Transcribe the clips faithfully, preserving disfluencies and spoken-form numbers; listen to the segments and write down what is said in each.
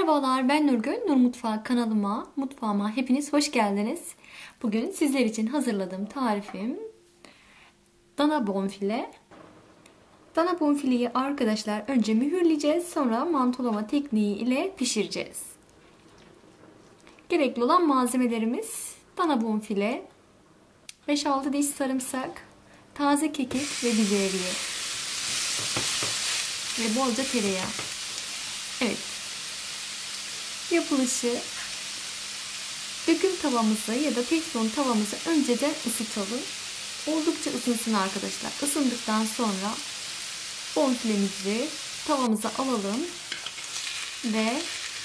Merhabalar, ben Nurgül. Nur Mutfağı kanalıma, mutfağıma hepiniz hoş geldiniz. Bugün sizler için hazırladığım tarifim dana bonfile. Dana bonfileyi arkadaşlar önce mühürleyeceğiz, sonra mantolama tekniği ile pişireceğiz. Gerekli olan malzemelerimiz dana bonfile, beş altı diş sarımsak, taze kekik ve biberiye ve bolca tereyağı. Evet. Yapılışı: döküm tavamızı ya da teflon tavamızı önceden ısıtalım. Oldukça ısınsın arkadaşlar. Isındıktan sonra bonfilemizi tavamıza alalım ve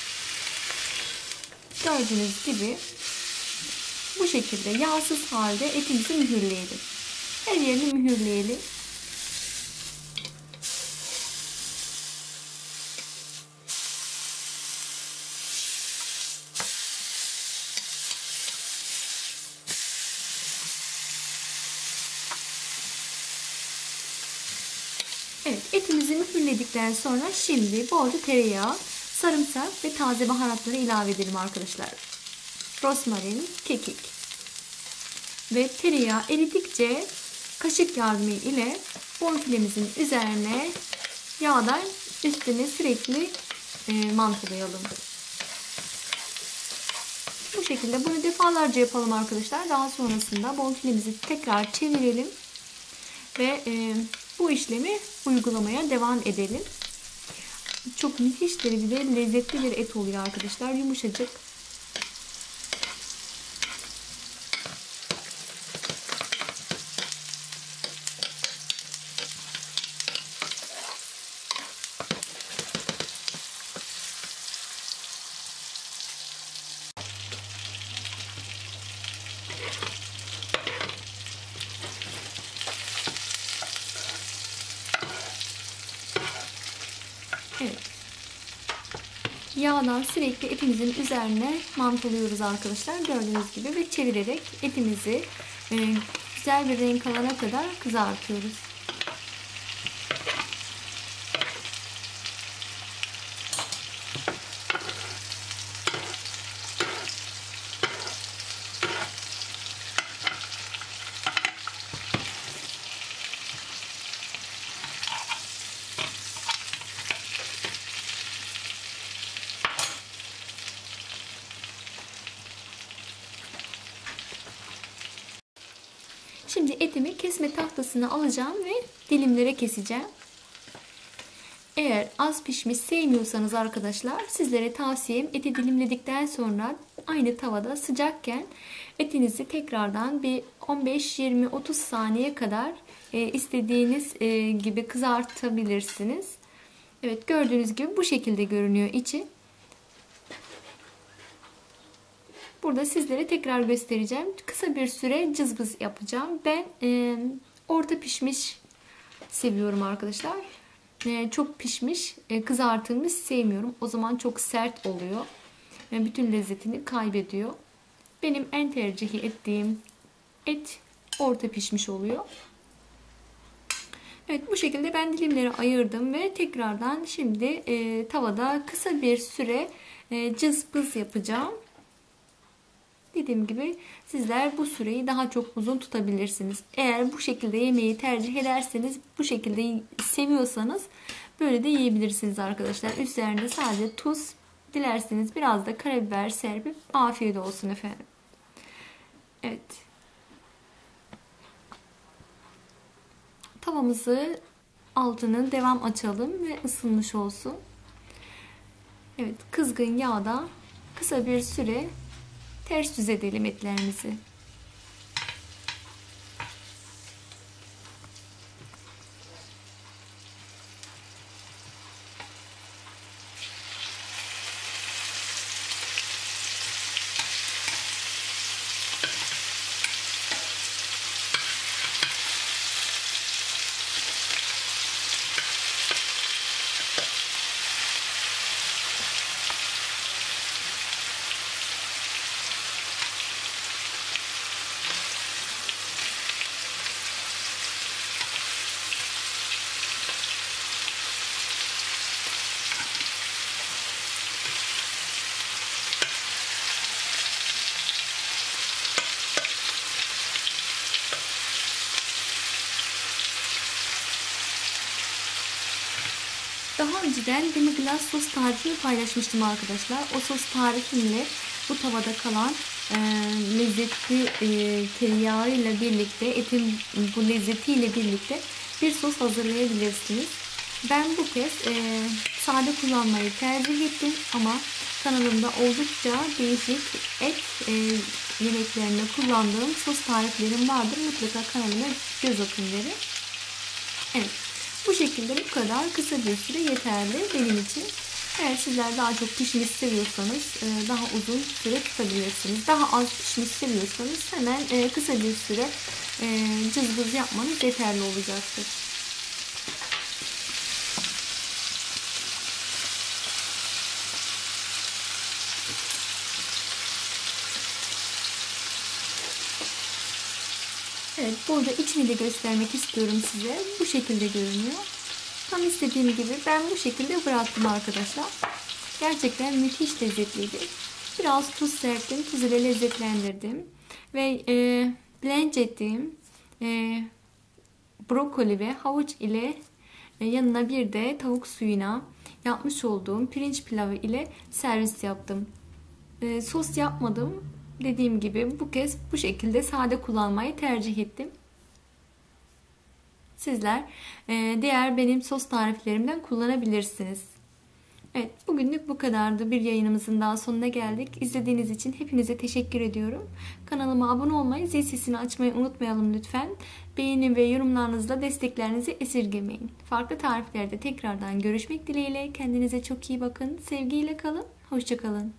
gördüğünüz gibi bu şekilde yağsız halde etimizi mühürleyelim. Her yerini mühürleyelim. Evet, etimizi mühürledikten sonra şimdi bolca tereyağı, sarımsak ve taze baharatları ilave edelim arkadaşlar. Rosmarin, kekik ve tereyağı eridikçe kaşık yardımı ile bonfilemizin üzerine yağdan üstüne sürekli e, mantolayalım. Bu şekilde bunu defalarca yapalım arkadaşlar. Daha sonrasında bonfilemizi tekrar çevirelim ve e, bu işlemi uygulamaya devam edelim. Çok müthiş derecede lezzetli bir et oluyor arkadaşlar. Yumuşacık. Evet. Yağdan sürekli etimizin üzerine mantoluyoruz arkadaşlar. Gördüğünüz gibi ve çevirerek etimizi e, güzel bir renk alana kadar kızartıyoruz. Şimdi etimi kesme tahtasına alacağım ve dilimlere keseceğim. Eğer az pişmiş sevmiyorsanız arkadaşlar, sizlere tavsiyem eti dilimledikten sonra aynı tavada sıcakken etinizi tekrardan bir on beş yirmi otuz saniye kadar e, istediğiniz e, gibi kızartabilirsiniz. Evet, gördüğünüz gibi bu şekilde görünüyor içi. Burada sizlere tekrar göstereceğim. Kısa bir süre cızbız yapacağım. Ben e, orta pişmiş seviyorum arkadaşlar. E, çok pişmiş, e, kızartılmış sevmiyorum. O zaman çok sert oluyor. E, bütün lezzetini kaybediyor. Benim en tercih ettiğim et orta pişmiş oluyor. Evet, bu şekilde ben dilimleri ayırdım ve tekrardan şimdi e, tavada kısa bir süre e, cızbız yapacağım. Dediğim gibi sizler bu süreyi daha çok uzun tutabilirsiniz. Eğer bu şekilde yemeği tercih ederseniz, bu şekilde seviyorsanız böyle de yiyebilirsiniz arkadaşlar. Üzerine sadece tuz, dilerseniz biraz da karabiber serpip afiyet olsun efendim. Evet. Tavamızı altını devam açalım ve ısınmış olsun. Evet, kızgın yağda kısa bir süre ters düz edelim etlerimizi. Daha önceden demi-glace sos tarifini paylaşmıştım arkadaşlar. O sos tarifimle bu tavada kalan e, lezzetli e, tereyağı ile birlikte, etin bu lezzetiyle birlikte bir sos hazırlayabilirsiniz. Ben bu kez e, sade kullanmayı tercih ettim ama kanalımda oldukça değişik et e, yemeklerinde kullandığım sos tariflerim vardır. Mutlaka kanalıma göz atın derim. Evet. Bu şekilde bu kadar kısa bir süre yeterli benim için. Eğer sizler daha çok pişmiş seviyorsanız daha uzun süre tutabilirsiniz. Daha az pişmiş seviyorsanız hemen kısa bir süre cızbız yapmanız yeterli olacaktır. Evet, burada içini de göstermek istiyorum size. Bu şekilde görünüyor. Tam istediğim gibi ben bu şekilde bıraktım arkadaşlar. Gerçekten müthiş lezzetliydi. Biraz tuz serptim. Tuz ile lezzetlendirdim. Ve e, blanch ettiğim e, brokoli ve havuç ile e, yanına bir de tavuk suyuna yapmış olduğum pirinç pilavı ile servis yaptım. E, sos yapmadım. Dediğim gibi bu kez bu şekilde sade kullanmayı tercih ettim. Sizler diğer benim sos tariflerimden kullanabilirsiniz. Evet, bugünlük bu kadardı. Bir yayınımızın daha sonuna geldik. İzlediğiniz için hepinize teşekkür ediyorum. Kanalıma abone olmayı, zil sesini açmayı unutmayalım lütfen. Beğeni ve yorumlarınızla desteklerinizi esirgemeyin. Farklı tariflerde tekrardan görüşmek dileğiyle. Kendinize çok iyi bakın. Sevgiyle kalın. Hoşça kalın.